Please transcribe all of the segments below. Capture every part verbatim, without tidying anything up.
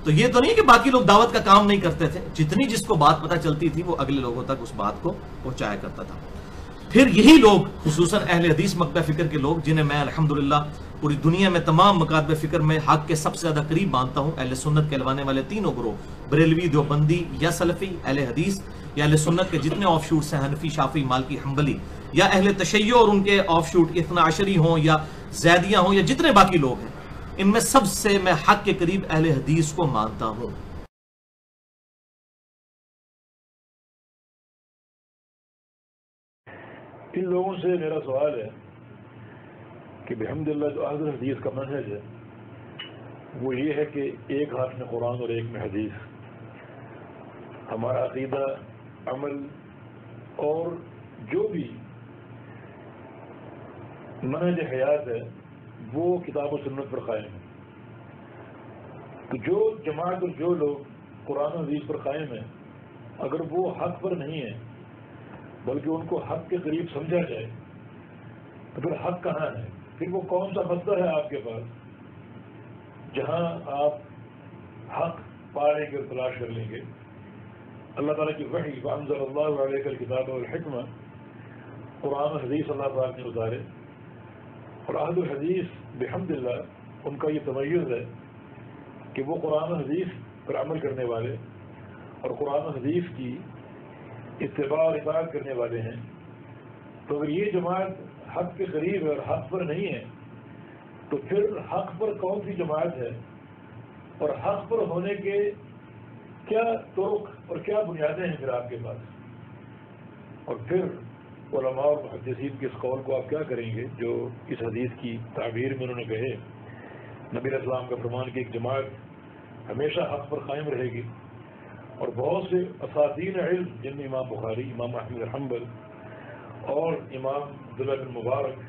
تو یہ تو نہیں کہ باقی لوگ دعوت کا کام نہیں کرتے تھے، جتنی جس کو بات پتہ چلتی تھی وہ اگلے لوگوں تک اس بات کو پہنچایا کرتا تھا۔ پھر یہی لوگ خصوصاً اہل حدیث مکتبہ فکر کے لوگ، جنہیں میں الحمدللہ پوری دنیا میں تمام مکاتب فکر میں حق کے سب سے زیادہ قریب مانتا ہوں، اہل سنت کہلوانے والے تینوں گروہ، بریلوی، دیوبندی یا سلفی، اہل حدیث یا اہل سنت کے جتنے آف شوٹس ہیں، حنفی، شافعی، مالکی، حنبلی، یا اہل تشیع اور ان کے آف شوٹ اثنا عشری ہوں یا زیدیہ ہوں یا جتنے باقی لوگ ہیں، ان میں سب سے میں حق کے قریب اہل حدیث کو مانتا ہوں۔ ان لوگوں سے میرا سوال ہے کہ بحمدللہ جو اہل حدیث کا منہج ہے وہ یہ ہے کہ ایک ہاتھ میں قرآن اور ایک میں حدیث۔ ہمارا عقیدہ، عمل اور جو بھی منہج حیات ہے وہ کتاب و سنت پر قائم ہے۔ تو جو جماعت اور جو لوگ قرآن و حدیث پر قائم ہیں، اگر وہ حق پر نہیں ہیں بلکہ ان کو حق کے قریب سمجھا جائے تو پھر حق کہاں ہے؟ پھر وہ کون سا مصدر ہے آپ کے پاس جہاں آپ حق پائیں گے اور تلاش کر لیں گے؟ اللہ تعالیٰ کی وحی، وَأَنزَلَ اللَّهُ عَلَيْكَ الْكِتَابَ وَالْحِكْمَةَ، قرآن و حدیث اللہ پاک نے اتارے، اور اہل الحدیث بحمدللہ ان کا یہ تمیز ہے کہ وہ قرآن و حدیث پر عمل کرنے والے اور قرآن و حدیث کی اتباع اور اطاعت کرنے والے ہیں۔ تو اگر یہ جماعت حق کے قریب ہے اور حق پر نہیں ہے تو پھر حق پر کون سی جماعت ہے اور حق پر ہونے کے کیا طرق اور کیا بنیادیں ہیں پھر آپ کے پاس؟ اور پھر علماء اور محدثین کے اس قول کو آپ کیا کریں گے جو اس حدیث کی تعبیر میں انہوں نے کہے، نبی علیہ السلام کا فرمان کہ ایک جماعت ہمیشہ حق پر قائم رہے گی، اور بہت سے اساتین علم جن میں امام بخاری، امام احمد بن حنبل اور امام عبداللہ بن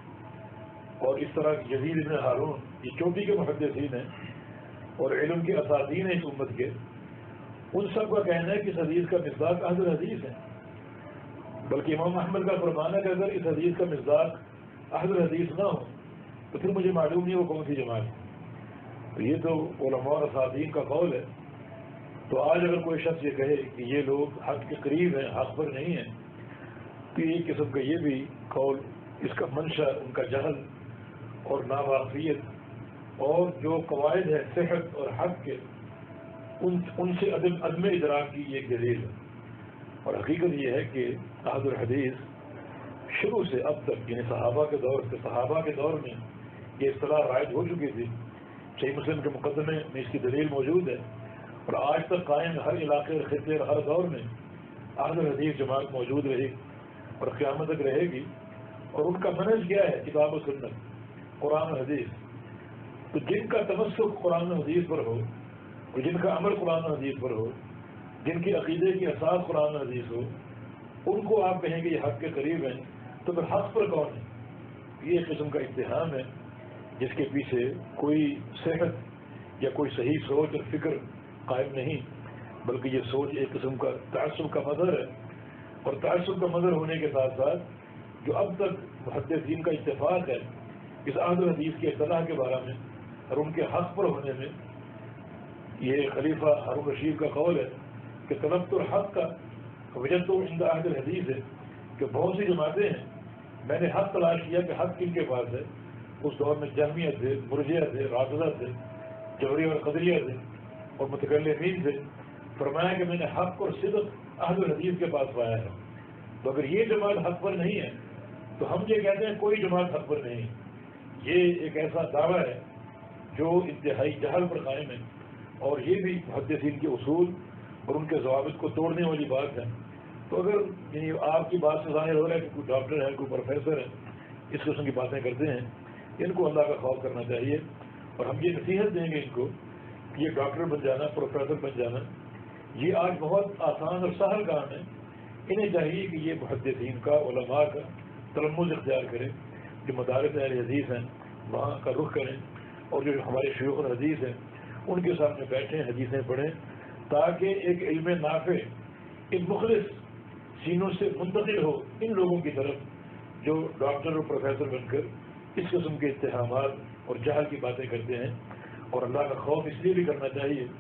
مبارک اور اس طرح یزید بن ہارون، یہ چوٹی کے محدثین ہیں اور علم کے اساتین ہیں اس امت کے، ان سب کا کہنا ہے کہ اس حدیث کا مصداق اہل حدیث ہے۔ بلکہ امام احمد کا فرمان ہے کہ اگر اس حدیث کا مصداق اہل حدیث نہ ہو تو پھر مجھے معلوم نہیں وہ کون سی جماعت ہے۔ تو یہ تو علماء اور اساتین کا قول ہے۔ تو آج اگر کوئی شخص یہ کہے کہ یہ لوگ حق کے قریب ہیں، حق پر نہیں ہیں، تو ایک قسم کا یہ بھی قول، اس کا منشا ان کا جہل اور ناواقفیت اور جو قواعد ہے صحت اور حق کے ان ان سے عدم عدم ادراک کی ایک دلیل ہے۔ اور حقیقت یہ ہے کہ اہل الحدیث شروع سے اب تک، یعنی صحابہ کے دور سے صحابہ کے دور میں یہ اصطلاح رائج ہو چکی تھی، صحیح مسلم کے مقدمے میں اس کی دلیل موجود ہے، اور آج تک قائم ہر علاقے اور خطے اور ہر دور میں اہل الحدیث جماعت موجود رہی اور قیامت تک رہے گی۔ اور ان کا منہج کیا ہے؟ کتاب و سنت، قرآن و حدیث۔ تو جن کا تمسک قرآن و حدیث پر ہو اور جن کا عمل قرآن و حدیث پر ہو، جن کی عقیدے کی اساس قرآن و حدیث ہو، ان کو آپ کہیں گے یہ حق کے قریب ہیں، تو پھر حق پر کون ہے؟ یہ ایک قسم کا اتہام ہے جس کے پیچھے کوئی صحت یا کوئی صحیح سوچ اور فکر قائم نہیں، بلکہ یہ سوچ ایک قسم کا تعصب کا مظہر ہے۔ اور تعصب کا مظہر ہونے کے ساتھ ساتھ جو اب تک محدثین کا اتفاق ہے اس اہل حدیث کی اصطلاح کے بارے میں اور ان کے حق پر ہونے میں، یہ خلیفہ ہارون رشید کا قول ہے کہ طلبت الحق کا وجدت عند اہل الحدیث ہے، کہ بہت سی جماعتیں ہیں، میں نے حق تلاش کیا کہ حق کن کے پاس ہے۔ اس دور میں جہمیہ تھے، مرجئہ تھے، رافضہ تھے، جبری اور قدریہ تھے اور متکلمین تھے۔ فرمایا کہ میں نے حق اور صدق اہل الحدیث کے پاس پایا ہے۔ تو اگر یہ جماعت حق پر نہیں ہے تو ہم یہ کہتے ہیں کوئی جماعت حق پر نہیں۔ یہ ایک ایسا دعویٰ ہے جو انتہائی جہل پر قائم ہے، اور یہ بھی محدثین کے اصول اور ان کے ضوابط کو توڑنے والی بات ہے۔ تو اگر یعنی آپ کی بات سے ظاہر ہو رہا ہے کہ کوئی ڈاکٹر ہے، کوئی پروفیسر ہے، اس قسم کی باتیں کرتے ہیں، ان کو اللہ کا خوف کرنا چاہیے، اور ہم یہ نصیحت دیں گے ان کو کہ یہ ڈاکٹر بن جانا، پروفیسر بن جانا، یہ آج بہت آسان اور سہل کام ہے۔ انہیں چاہیے کہ یہ محدثین کا، علماء کا تلمذ اختیار کریں، جو مدارس اہل حدیث ہیں وہاں کا رخ کریں، اور جو ہمارے شیوخ الحدیث ہیں ان کے سامنے بیٹھیں، حدیثیں پڑھیں، تاکہ ایک علم نافع ایک مخلص سینوں سے منتقل ہو ان لوگوں کی طرف جو ڈاکٹر اور پروفیسر بن کر اس قسم کے اتہامات اور جہل کی باتیں کرتے ہیں۔ اور اللہ کا خوف اس لیے بھی کرنا چاہیے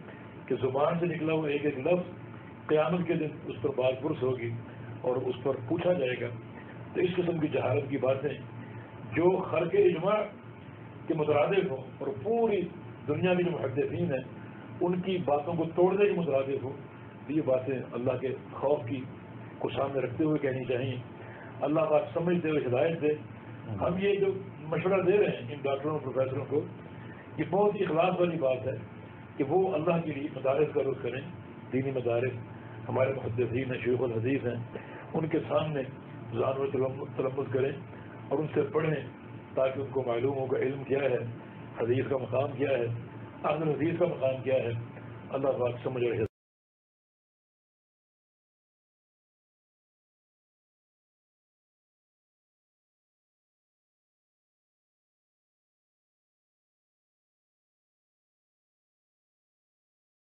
کہ زبان سے نکلا ہوا ایک ایک لفظ قیامت کے دن اس پر بات پرس ہوگی اور اس پر پوچھا جائے گا. تو اس قسم کی جہالت کی باتیں جو خرق اجماع کے مترادف ہوں اور پوری دنیا کے جو محدثین ہیں ان کی باتوں کو توڑنے کے مترادف ہوں، یہ باتیں اللہ کے خوف کی کو سامنے رکھتے ہوئے کہنی چاہیے. اللہ پاک سمجھتے ہوئے ہدایت دے. ہم یہ جو مشورہ دے رہے ہیں ان ڈاکٹروں پروفیسروں کو، یہ بہت ہی اخلاص والی بات ہے کہ وہ اللہ کے لیے مدارس کا رخ کریں. دینی مدارس ہمارے محدثین ہیں، شیوخ الحدیث ہیں، ان کے سامنے ذہن و تلمذ کریں اور ان سے پڑھیں تاکہ ان کو معلوم ہو کہ علم کیا ہے، حدیث کا مقام کیا ہے، اہل حدیث کا مقام کیا ہے. اللہ پاک سمجھ اور